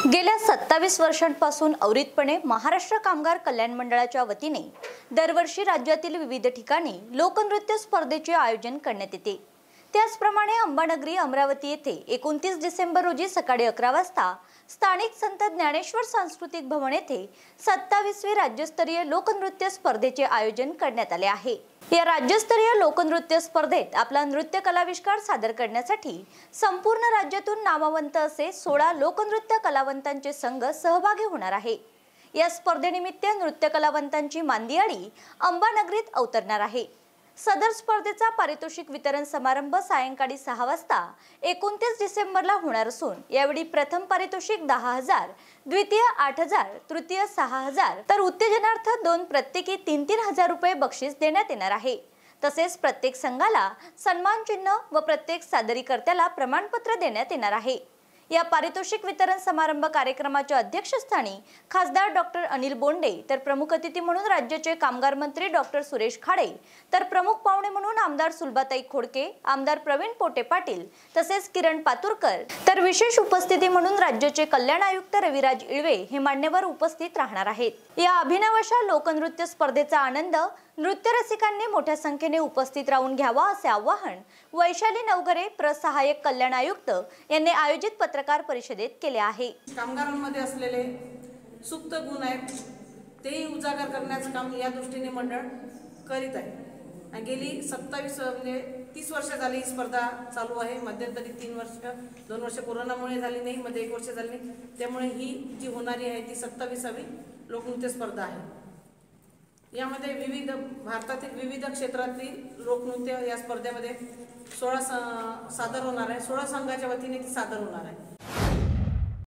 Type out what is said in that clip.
गेल्या 27 वर्षांपासून अविरतपणे महाराष्ट्र कामगार कल्याण मंडळाच्या वतीने दरवर्षी राज्यातील विविध ठिकाणी लोकनृत्य स्पर्धेचे आयोजन करण्यात येते। त्याचप्रमाणे अंबानगरी अमरावती येथे 29 डिसेंबर रोजी सकाळी 11 वाजता स्थानिक संत ज्ञानेश्वर सांस्कृतिक भवन येथे 27वे राज्यस्तरीय लोकनृत्य स्पर्धेचे आयोजन करण्यात आले आहे। या राज्यस्तरीय लोकनृत्य स्पर्धेत आपला नृत्य कलाविष्कार सादर करण्यासाठी संपूर्ण राज्यातून नामवंत असे 16 लोकनृत्य कलावंतांचे संघ सहभागी होणार आहे। या स्पर्धेनिमित्त नृत्य कलावंतांची मांदियाळी अंबानगरीत अवतरणार आहे। सदर स्पर्धेचा पारितोषिक वितरण समारंभ सायंकाळी 6 वाजता 29 डिसेंबरला होणार असून यावेळी प्रथम पारितोषिक 10,000, द्वितीय 8,000, तृतीय 6,000 तर उत्तेजनार्थ 2 प्रत्येकी 3-3 हजार रुपये बक्षीस देण्यात येणार आहे। तसेच प्रत्येक संघाला सन्मान चिन्ह व प्रत्येक सादरीकर्त्याला प्रमाणपत्र देण्यात येणार आहे। या पारितोषिक वितरण समारंभ कार्यक्रमाच्या अध्यक्षस्थानी खासदार डॉक्टर अनिल बोंडे तर प्रमुख अतिथी म्हणून राज्याचे कामगार मंत्री डॉक्टर सुरेश खाडे तर प्रमुख पाहुणे म्हणून आमदार सुलभाताई खोडके, आमदार प्रवीण पोटे पाटील तसेच किरण पातुरकर तर विशेष उपस्थिती म्हणून राज्याचे कल्याण आयुक्त रविराज इळवे हे मान्यवर उपस्थित राहणार आहेत। या अभिनव अशा लोकनृत्य स्पर्धेचा आनंद नृत्य रसिकांनी मोठ्या संख्येने उपस्थित राहून घ्यावा असे आवाहन वैशाली नवघरे प्रसहाय्यक कल्याण आयुक्त यांनी आयोजित पत्रकार परिषदेत केले आहे। कामगारांमध्ये असलेले सुप्त गुण आहेत ते उजागर करण्याचे काम या दृष्टीने मंडळ करीत आहे। गेली 27 म्हणजे 30 वर्ष झाली ही स्पर्धा चालू आहे। मध्यंतरी 3 वर्ष 2 वर्ष कोरोनामुळे झाली नाही, मध्ये 1 वर्ष झाली नाही, त्यामुळे ही जी होणारी आहे ती 27वी लोकनृत्य स्पर्धा आहे। यामध्ये विविध भारतातील विविध क्षेत्रातील लोकनृत्य या स्पर्धेमध्ये 16 सादर होणार आहे। 16 संघाच्या वतीने ती सादर होणार आहे।